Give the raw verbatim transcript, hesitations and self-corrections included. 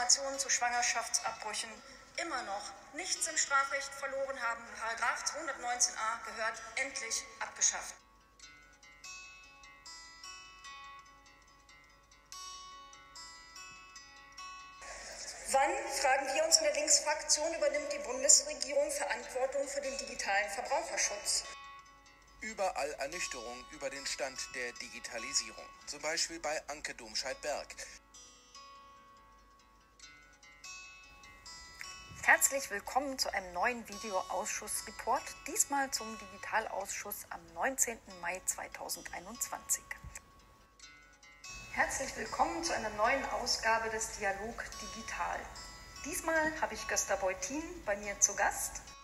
Informationen zu Schwangerschaftsabbrüchen immer noch nichts im Strafrecht verloren haben. Paragraph zweihundertneunzehn a gehört endlich abgeschafft. Wann, fragen wir uns in der Linksfraktion, übernimmt die Bundesregierung Verantwortung für den digitalen Verbraucherschutz? Überall Ernüchterung über den Stand der Digitalisierung. Zum Beispiel bei Anke Domscheit-Berg. Herzlich willkommen zu einem neuen Videoausschussreport, diesmal zum Digitalausschuss am neunzehnten Mai zweitausendeinundzwanzig. Herzlich willkommen zu einer neuen Ausgabe des Dialog Digital. Diesmal habe ich Gösta Beutin bei mir zu Gast.